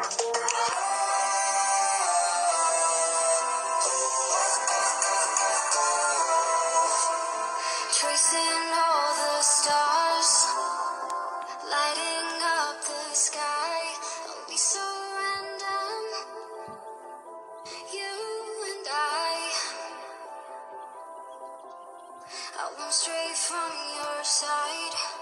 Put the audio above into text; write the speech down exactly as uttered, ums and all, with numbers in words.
Tracing all the stars, lighting up the sky. Are we so random? You and I. I went straight from your side.